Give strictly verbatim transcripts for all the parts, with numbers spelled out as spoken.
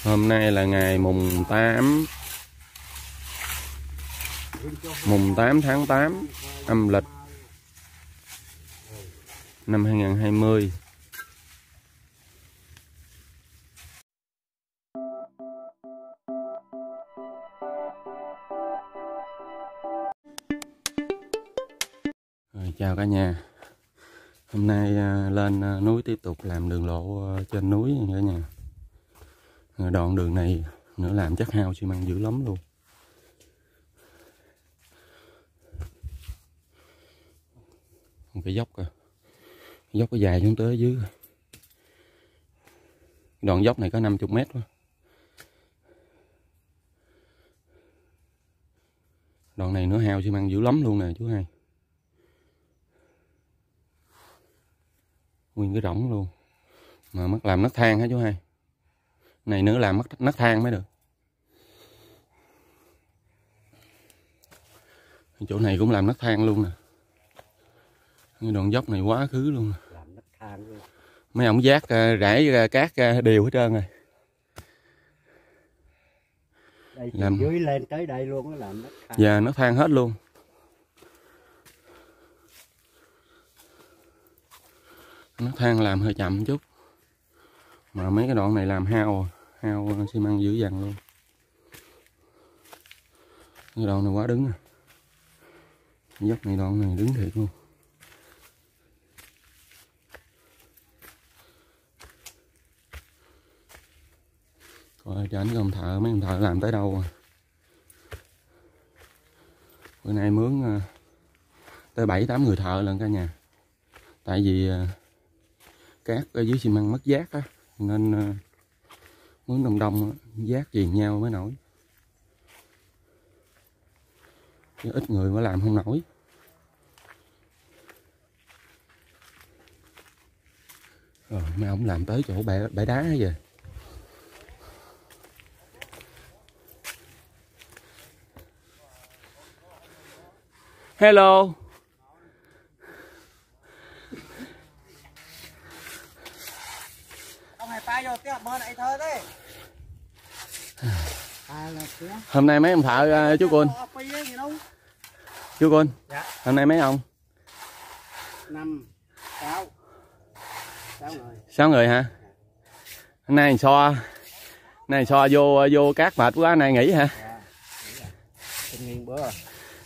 Hôm nay là ngày mùng tám mùng tám tháng tám âm lịch năm hai nghìn không trăm hai mươi. Rồi, chào cả nhà. Hôm nay lên núi tiếp tục làm đường lộ trên núi cả nhà. Đoạn đường này nữa làm chắc hao xi măng dữ lắm luôn. Cái dốc kìa, cái dốc có dài xuống tới dưới. Đoạn dốc này có năm mươi mét quá. Đoạn này nữa hao xi măng dữ lắm luôn nè chú hai. Nguyên cái rỗng luôn. Mà mất làm nấc thang hả chú hai? Này nữa làm mất nấc thang mới được. Chỗ này cũng làm nấc thang luôn nè. Cái đoạn dốc này quá khứ luôn. Làm nấc thang luôn. Mấy ông vác rải cát đều hết trơn rồi. Đây làm... dưới lên tới đây luôn á, làm nấc thang. Dạ nấc thang hết luôn. Nấc thang làm hơi chậm chút. Mà mấy cái đoạn này làm hao hao xi măng dữ dằn luôn. Cái đoạn này quá đứng à. Dốc này đoạn này đứng thiệt luôn. Coi cho anh ông thợ, mấy ông thợ làm tới đâu rồi. Bữa nay mướn tới bảy tám người thợ lần cả nhà. Tại vì cát ở dưới xi măng mất giác á, nên mướn đông đông giác viền nhau mới nổi. Chứ ít người mới làm không nổi. Rồi mấy ông làm tới chỗ bãi, bãi đá vậy. Hello. Ông này tay vô tiếp bên này thôi đấy. Hôm nay mấy ông thợ chú Côn. Chú Côn. Dạ. Hôm nay mấy ông? Năm, sáu. Sáu người. Sáu người hả? Hôm nay so nay so vô vô cát mệt quá, nay nghỉ hả? Dạ. Nghỉ nghiêng bữa rồi.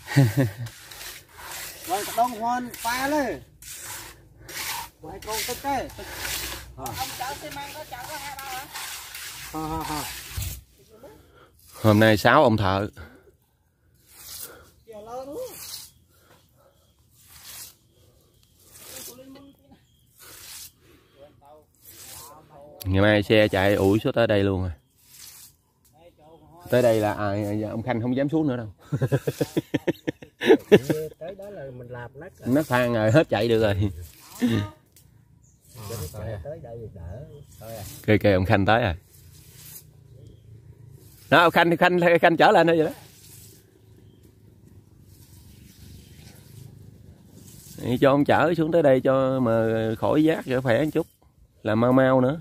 Rồi đông hoan pa lên. Quay con tức cái. Ông chở xi măng có chở có hai bao hả? Ha ha ha. Hôm nay sáu ông thợ. Ngày mai xe chạy ủi xuống tới đây luôn rồi. Tới đây là à, ông Khanh không dám xuống nữa đâu. Tới đó là mình làm nấc rồi. Nấc thang rồi hết chạy được rồi. Tới đây đỡ. Kìa kìa ông Khanh tới rồi. Đó ông Khanh Khanh Khanh trở lên đây vậy đó. Thì cho ông chở xuống tới đây cho mà khỏi giác cho khỏe một chút. Làm mau mau nữa.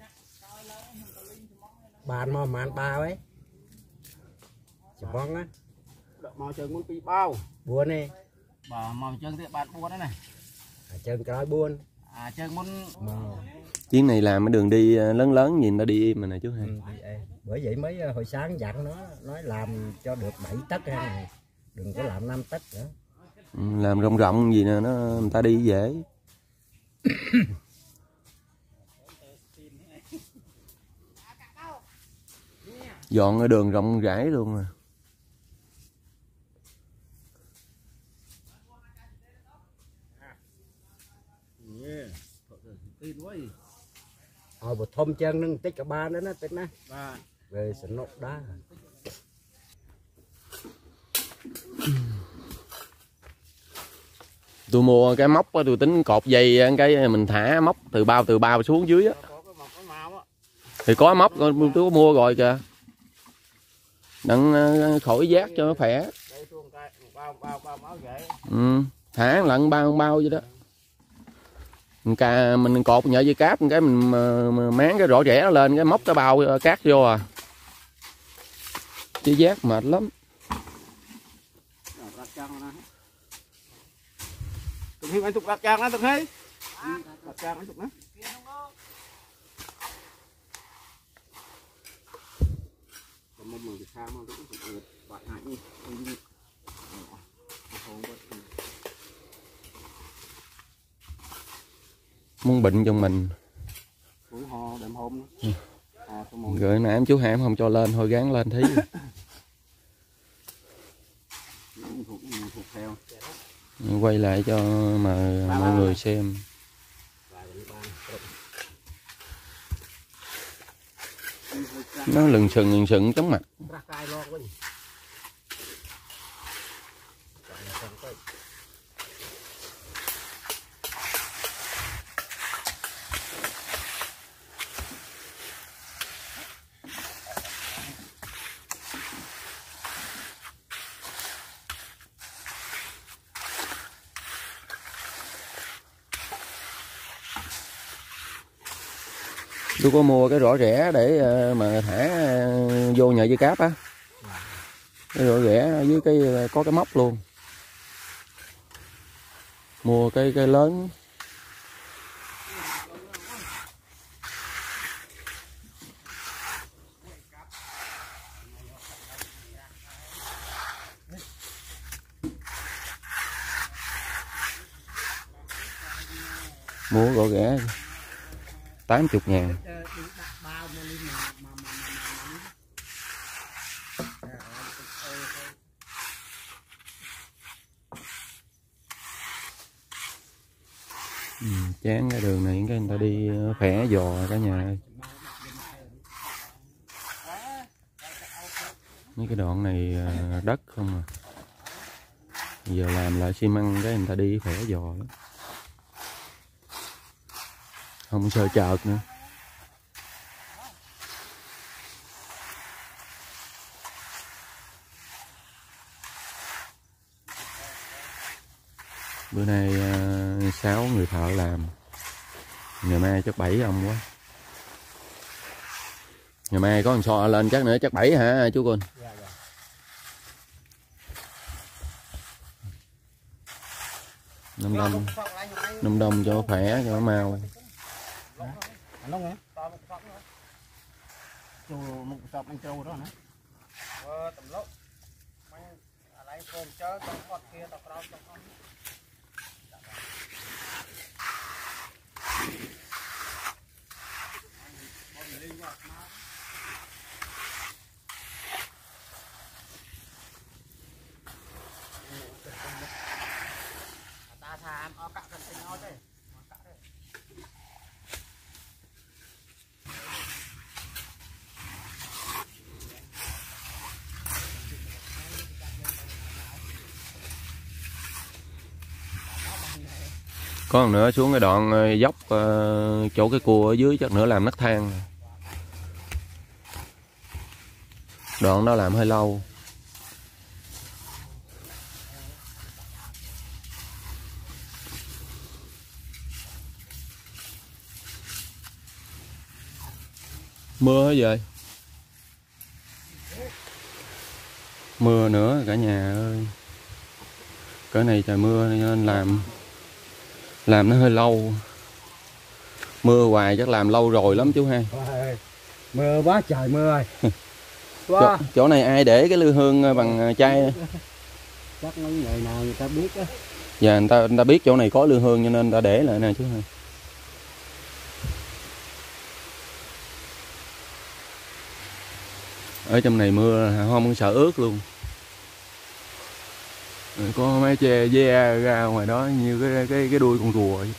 Bàn mà màn bao ấy. Chỉ mong á. Màu chân muốn bị bao. Buồn đi. Bà màu chân thì bạn buồn đó này. À, chân cái buồn. À chân muốn màu. Chuyến này làm cái đường đi lớn lớn nhìn nó đi im mà nè chú hai. Ừ, bởi vậy mới hồi sáng dặn nó nói làm cho được bảy tấc ha này. Đừng có làm năm tấc nữa. Ừ, làm rộng rộng gì nè nó người ta đi dễ. Dọn cái đường rộng rãi luôn à. Hồi một thôm chân nâng tích cả ba nữa nó tích nè. Về sẽ nộp đá. Tôi mua cái móc tôi tính cột dây cái mình thả móc từ bao từ bao xuống dưới á. Thì có móc tôi có mua rồi kìa. Đặng khỏi giác cho nó khỏe. Ừ, thả lận bao bao vậy đó. Mình, ca, mình cột nhợ dây cáp cái mình máng cái rổ rẽ nó lên cái móc cái bao cát vô à. Chứ giác mệt lắm. Tụi Hiếu anh tục đặt trang đó tụi Hiếu. Đặt trang anh tục đó. Muốn bệnh trong mình. Rồi nãy em chú Ham không cho lên thôi gán lên thí. Quay lại cho mà mọi người xem. Nó lừng sừng lừng sừng chóng mặt. Tôi có mua cái rổ rẽ để mà thả vô nhợ dây cáp á. Cái rổ rẽ dưới cái có cái móc luôn. Mua cái cái lớn. Mua rổ rẽ tám mươi ngàn. Ừ, chán cái đường này cái người ta đi khỏe giò cả nhà ơi. Mấy cái đoạn này đất không à. Giờ làm lại xi măng cái người ta đi khỏe giò lắm. Không sợ chợt nữa. Bữa nay sáu uh, người thợ làm. Ngày mai chắc bảy ông quá. Ngày mai có con so lên chắc nữa chắc bảy hả chú Côn? Dạ, dạ. Năm đông, năm đông cho khỏe cho mau. Có nữa xuống cái đoạn dốc uh, chỗ cái cua ở dưới chắc nữa làm nấc thang. Đoạn đó làm hơi lâu. Mưa hết rồi. Mưa nữa cả nhà ơi. Cỡ này trời mưa nên làm làm nó hơi lâu. Mưa hoài chắc làm lâu rồi lắm chú ha. Mưa quá trời mưa ơi. Chỗ, chỗ này ai để cái lư hương bằng chai? Chắc mấy người nào người ta biết á. Dạ người ta người ta biết chỗ này có lư hương cho nên người ta để lại nè chú ha. Ở trong này mưa không sợ ướt luôn. Có mấy tre ve ra ngoài đó như cái cái cái đuôi con rùa vậy.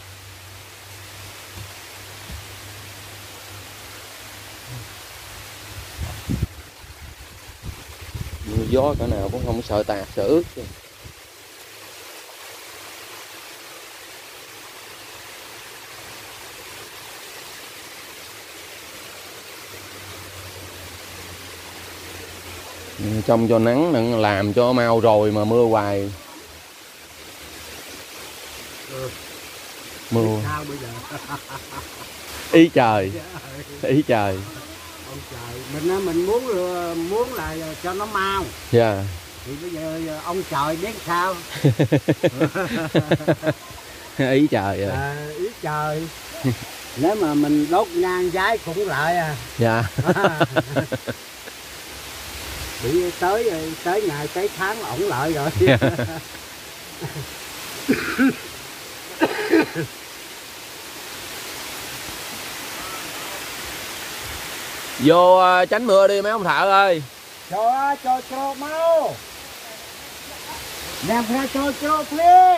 Mưa gió cả nào cũng không sợ tạt sợ ướt. Trông cho nắng đừng làm cho mau rồi mà mưa hoài. Ừ. Mưa. Sao bây giờ? Ý trời. Ý trời. Ông trời, mình á, mình muốn muốn là cho nó mau. Dạ. Yeah. Thì bây giờ ông trời biết sao. Ý trời rồi. À, ý trời. Nếu mà mình đốt nhang giái cũng lại à. Dạ. Bị tới tới ngày tới tháng ổng lại rồi. Vô uh, tránh mưa đi mấy ông thợ ơi. Cho cho cho mau. Nè phải cho cho lên.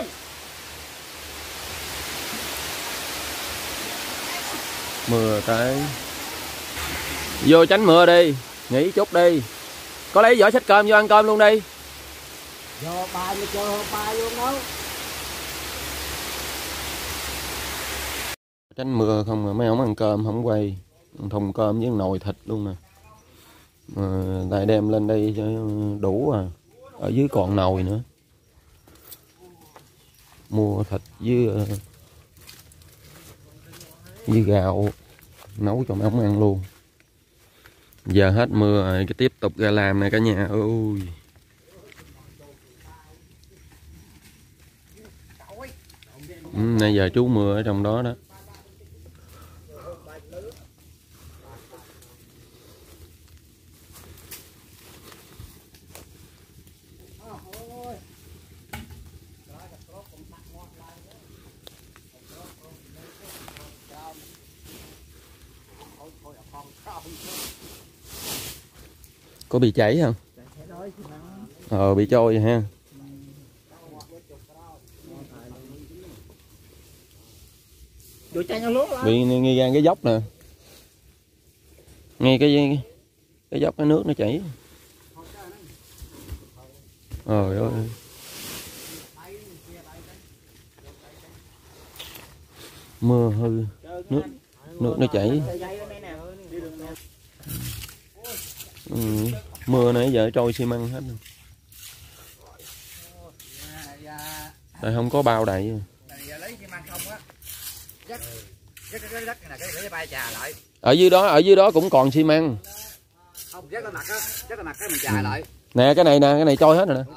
Mưa tới. Vô tránh mưa đi, nghỉ chút đi. Có lấy vỏ xách cơm vô ăn cơm luôn đi. Vô ba mới cho ba vô nấu. Tránh mưa không mà mấy ông ăn cơm không quay. Thùng cơm với nồi thịt luôn nè. Mà lại đem lên đây cho đủ à. Ở dưới còn nồi nữa. Mua thịt với với gạo nấu cho mấy ông ăn luôn. Giờ hết mưa rồi, cái tiếp tục ra làm này cả nhà ơi. Ừ, nãy giờ trú mưa ở trong đó đó. Có bị cháy không? Ờ bị trôi ha. Bị ngay gan cái dốc nè. Ngay cái cái dốc cái nước nó chảy. Trời ơi. Mưa hư nước nước nó chảy. Ừ. Mưa nãy giờ trôi xi măng hết rồi. Tại không có bao đậy. Ở dưới đó ở dưới đó cũng còn xi măng. Không, vớt cái mặt á, vớt cái mặt cái mình chà lại. Nè cái này nè, cái này trôi hết rồi nè.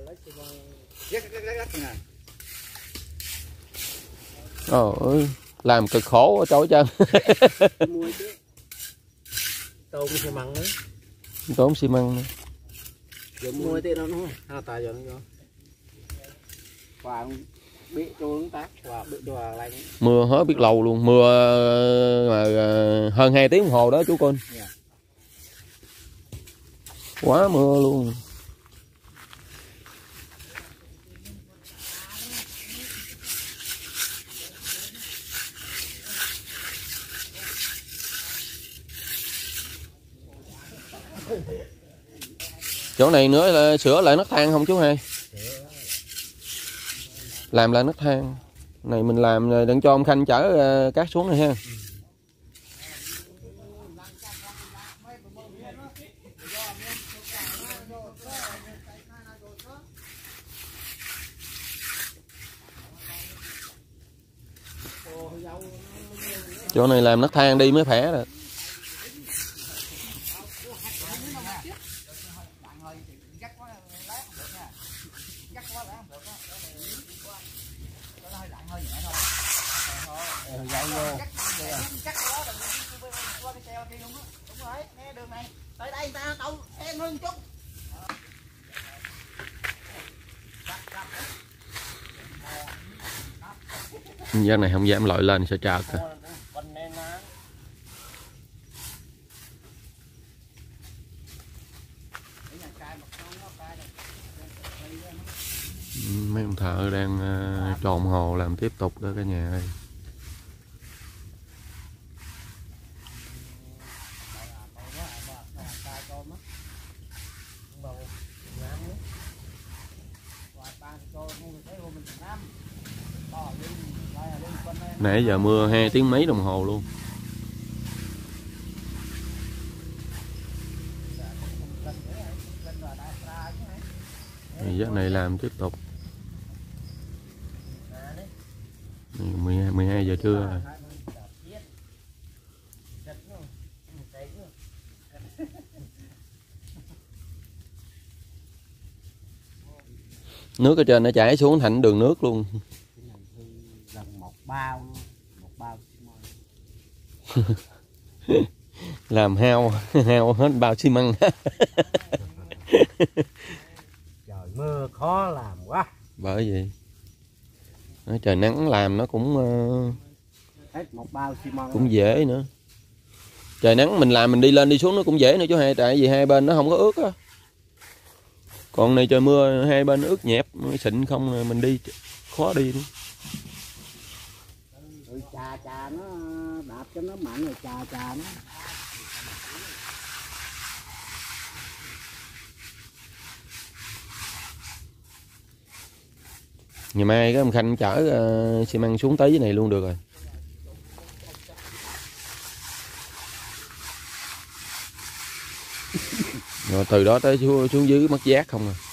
Trời ơi, làm cực khổ trôi chân. Tôm xi măng nữa. Tôm xi măng nữa. Giờ mua tiền đâu nó ha tài giờ nó. Và bị trôi tác và bị trôi lại. Mưa hết biết lâu luôn, mưa mà hơn hai tiếng đồng hồ đó chú Côn. Yeah. Quá mưa luôn. Chỗ này nữa là sửa lại nấc thang không chú hai? Làm lại nấc thang. Này mình làm đừng cho ông Khanh chở cát xuống này ha. Chỗ này làm nấc thang đi mới khỏe rồi. Dân này không dám lội lên sợ trợt à. Mấy ông thợ đang uh, tròn hồ làm tiếp tục đó cả nhà ơi. Nãy giờ mưa hai tiếng mấy đồng hồ luôn. Giấc này làm tiếp tục. mười hai giờ trưa rồi. Nước ở trên nó chảy xuống thành đường nước luôn. Gần một bao một bao Làm hao hao hết bao xi măng. Trời mưa khó làm quá. Bởi vậy nói, trời nắng làm nó cũng hết một bao xi măng cũng dễ nữa. Trời nắng mình làm mình đi lên đi xuống nó cũng dễ nữa chú hai, tại vì hai bên nó không có ướt á. Còn này trời mưa hai bên ướt nhẹp xịn không mình đi khó đi nữa. Ừ, chà chà nó đạp cho nó mạnh rồi chà chà nó. Ngày mai cái ông Khanh chở uh, xi măng xuống tới dưới này luôn được rồi. Rồi từ đó tới xuống, xuống dưới mất giác không à.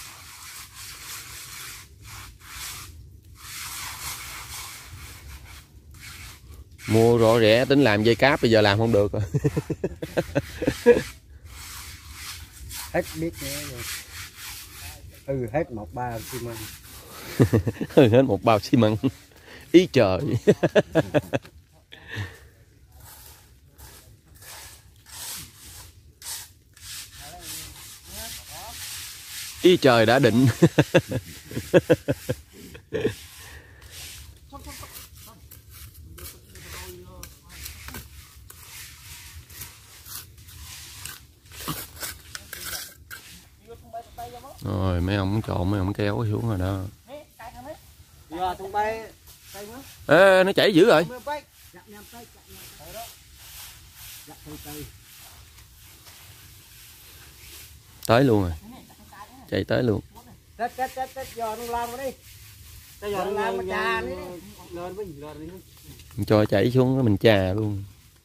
Mua rõ rẻ tính làm dây cáp bây giờ làm không được rồi. Hết biết nữa rồi. Ừ hết một bao xi măng. Ừ hết một bao xi măng. Ý trời. Ý trời đã định. Rồi mấy ông trộn mấy ông kéo xuống rồi đó. Ê, nó chảy dữ rồi. Tới luôn rồi. Chạy tới luôn. Cho chảy xuống mình chà luôn.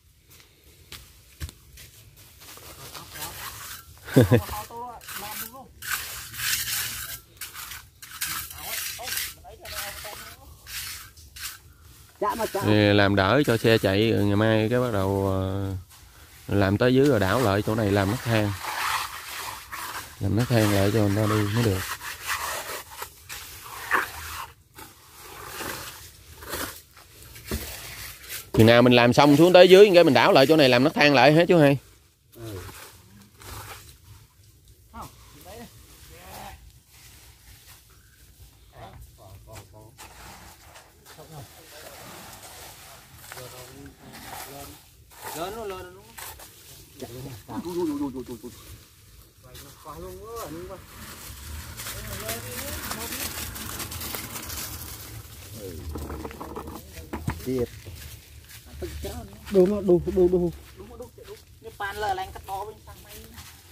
Làm đỡ cho xe chạy rồi ngày mai cái bắt đầu làm tới dưới rồi đảo lại chỗ này làm nấc thang. Làm nấc thang lại cho người ta đi mới được. Chừng nào mình làm xong xuống tới dưới cái mình đảo lại chỗ này làm nấc thang lại hết chú hai. Lên nó lên nó. Điệp. Đu nó đu đu đu. Cái pan lờ lanh cắt to bên sang máy.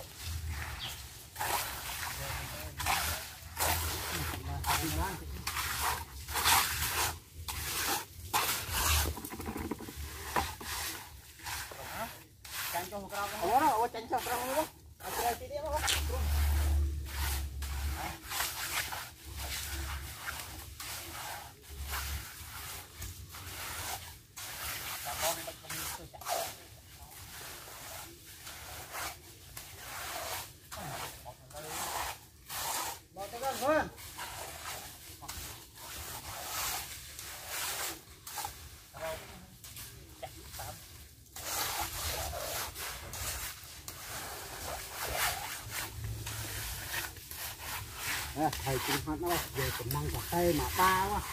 Thầy cũng phát nó về cũng măng cà phê mà ba quá.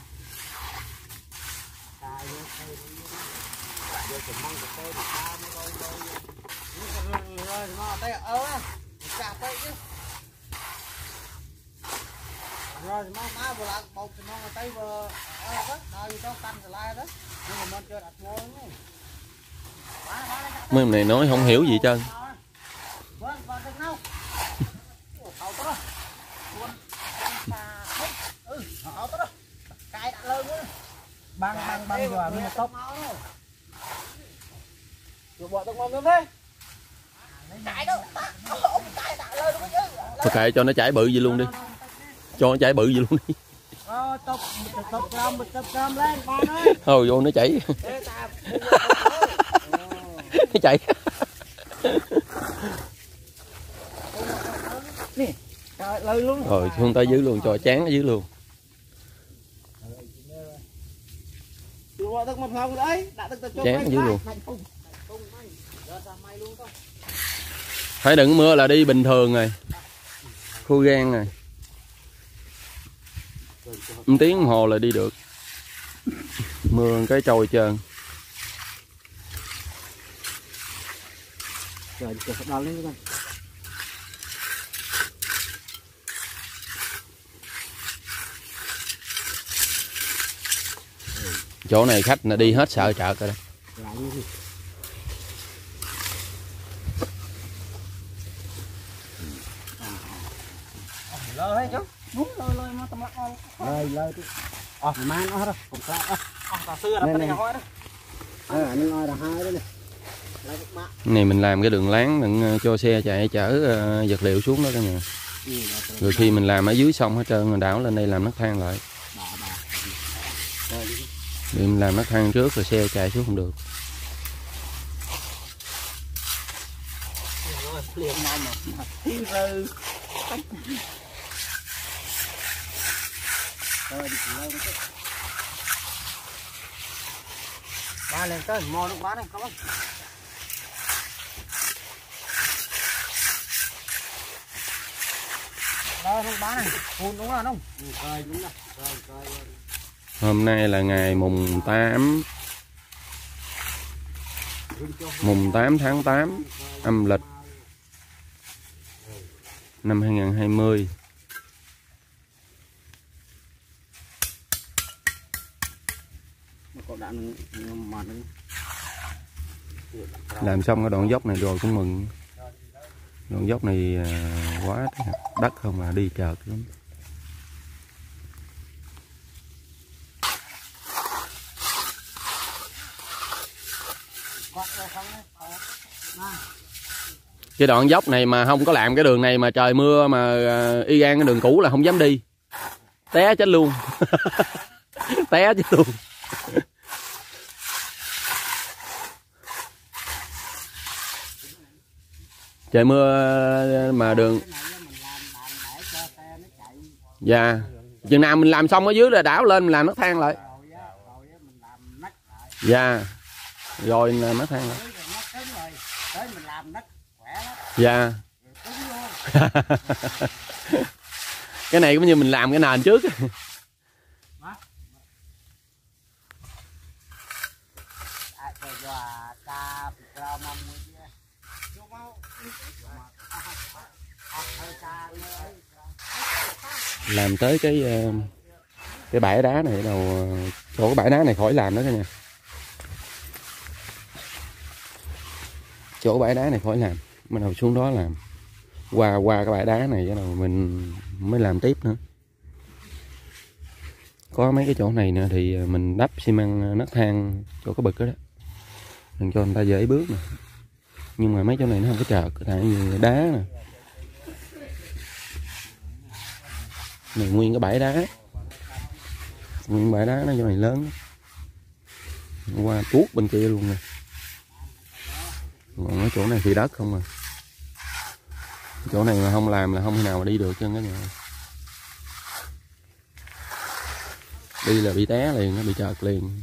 Tài vô thầy về cũng măng cà phê mà ba mới rồi rồi. Rồi nó đây ơ. Cà phê chứ. Rồi nó má vừa là bột thì nó tay vừa ở đó, đâu gì đó canh lại đó. Nhưng mà mình chưa đặt mua nữa. Mấy ông này nói không hiểu gì trơn. Vâng, vâng đừng đâu. Hậu tốt đó. Ừ, hậu tốt đó. Cài đã lên nữa. Băng băng băng rồi nhưng mà tóc. Rồi bỏ tóc ngon thế. Cài đâu. Ông cài đã lên nữa chứ. Thôi kệ cho nó chảy bự gì luôn đi. Cho nó chảy bự gì luôn đi. Rồi Thôi vô nó chảy. Nó chảy. Rồi xuống tới dưới luôn, cho chán ở dưới luôn. Chán ở dưới luôn. Phải đừng mưa là đi bình thường rồi. Khô gan rồi. một tiếng đồng hồ là đi được. Mưa cái trôi trơn. Rồi chờ đo lên coi. Chỗ này khách là đi hết sợ chợ rồi đó. Lơ hết chú. Muốn lơ lơ mà tầm lắc on. Lơ lơ đi. Ờ, mang nó hết rồi, cùng lại á. Ờ, tao xưa là cái này hỏi đó. Ờ, anh ngồi là hai đó nè. Này mình làm cái đường láng đừng cho xe chạy chở uh, vật liệu xuống đó cả nhà. Rồi khi mình làm ở dưới xong hết trơn rồi đảo lên đây làm nấc thang lại. Để mình làm nấc thang trước rồi xe chạy xuống không được. Ba lên tới mò nước bán này không? Đó nước bán này, phun đúng không? Rồi đúng rồi. Rồi rồi. Hôm nay là ngày mùng tám mùng tám tháng tám âm lịch năm hai nghìn không trăm hai mươi. Làm xong cái đoạn dốc này rồi cũng mừng. Đoạn dốc này quá đất không mà đi chợt lắm. Cái đoạn dốc này mà không có làm cái đường này mà trời mưa mà y gan cái đường cũ là không dám đi. Té chết luôn. Té chết luôn. Trời mưa mà đường. Dạ. Chừng nào mình làm xong ở dưới là đảo lên mình làm nấc thang lại. Dạ. Rồi làm nấc thang lại. Dạ. Cái này cũng như mình làm cái nền trước. Làm tới cái cái bãi đá này đầu chỗ cái bãi đá này khỏi làm nữa cả nhà. Chỗ bãi đá này khỏi làm, bắt đầu xuống đó làm. Qua qua cái bãi đá này bắt đầu mình mới làm tiếp nữa. Có mấy cái chỗ này nữa thì mình đắp xi măng nấc thang chỗ cái bực đó đó. Đừng cho người ta dễ bước nè. Nhưng mà mấy chỗ này nó không có chợt, tại vì đá nè. Này nguyên cái bãi đá. Nguyên bãi đá nó chỗ này lớn. Qua tuốt bên kia luôn nè. Còn ở chỗ này thì đất không à. Chỗ này mà không làm là không thể nào mà đi được chân cái nhà. Đi là bị té liền, nó bị chợt liền.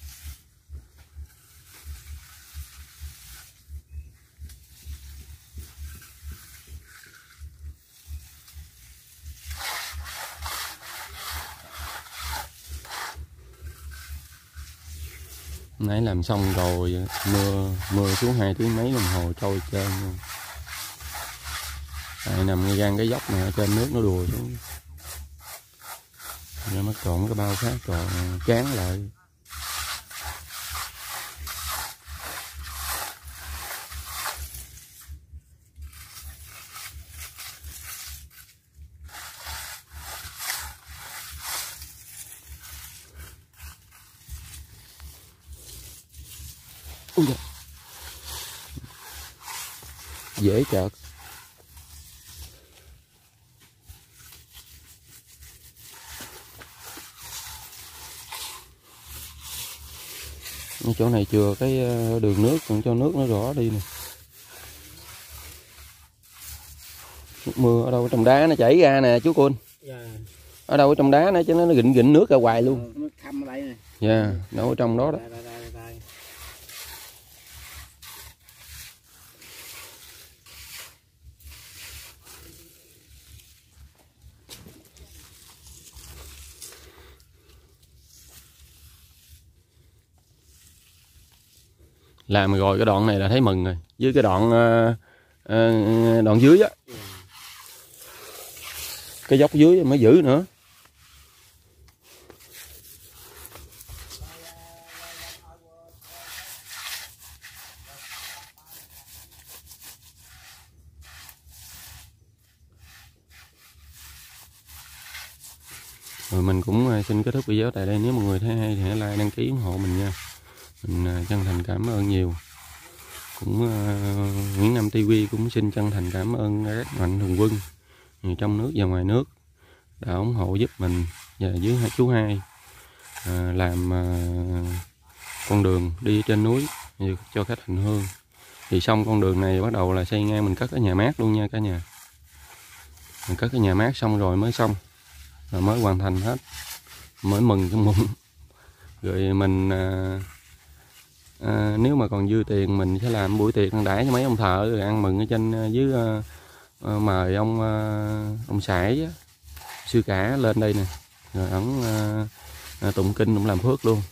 Nãy làm xong rồi mưa mưa xuống hai tiếng mấy đồng hồ trôi trơn luôn. Tại nằm ngay gan cái dốc này ở trên nước nó đùa xuống. Rồi mất trộn cái bao khác còn chán lại. Ui da. Dễ chợt. Chỗ này chừa cái đường nước, còn cho nước nó rõ đi nè. Nước mưa ở đâu trong đá nó chảy ra nè chú Cun. Dạ. Ở đâu ở trong đá nó chứ nó gịnh gịnh nước ra hoài luôn. Nó thăm ở đây nè. Dạ, đâu ở trong đó đó. Đây, đây, đây, đây. Làm rồi cái đoạn này là thấy mừng rồi, với cái đoạn uh, uh, đoạn dưới á, cái dốc dưới mới giữ nữa. Rồi mình cũng xin kết thúc video tại đây. Nếu mọi người thấy hay thì hãy like, đăng ký ủng hộ mình nha. Mình chân thành cảm ơn nhiều. Cũng uh, Nguyễn Nam ti vi cũng xin chân thành cảm ơn các mạnh thường quân trong nước và ngoài nước đã ủng hộ giúp mình và với hai chú hai uh, làm uh, con đường đi trên núi cho khách hành hương. Thì xong con đường này bắt đầu là xây ngang mình cất cái nhà mát luôn nha cả nhà. Mình cất cái nhà mát xong rồi mới xong, rồi mới hoàn thành hết, mới mừng trong bụng. Rồi mình à, à, nếu mà còn dư tiền mình sẽ làm buổi tiệc ăn đãi cho mấy ông thợ, rồi ăn mừng ở trên dưới à, à, mời ông à, ông Sải sư cả lên đây nè, rồi ổng à, à, tụng kinh cũng làm phước luôn,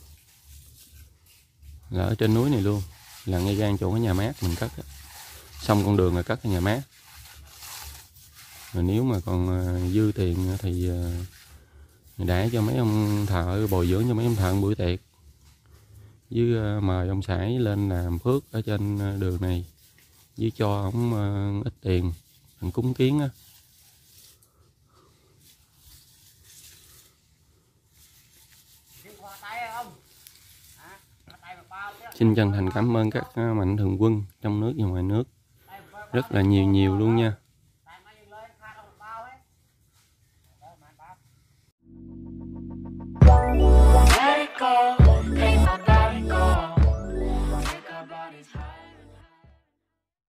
là ở trên núi này luôn, là ngay gan chỗ cái nhà mát mình cất đó. Xong con đường là cất cái nhà mát. Rồi nếu mà còn dư tiền thì để cho mấy ông thợ, bồi dưỡng cho mấy ông thợ buổi tiệc, với mời ông Sải lên làm phước ở trên đường này, với cho ổng ít tiền thành cúng kiến á. Xin chân thành cảm ơn các mạnh thường quân trong nước và ngoài nước rất là nhiều nhiều luôn nha.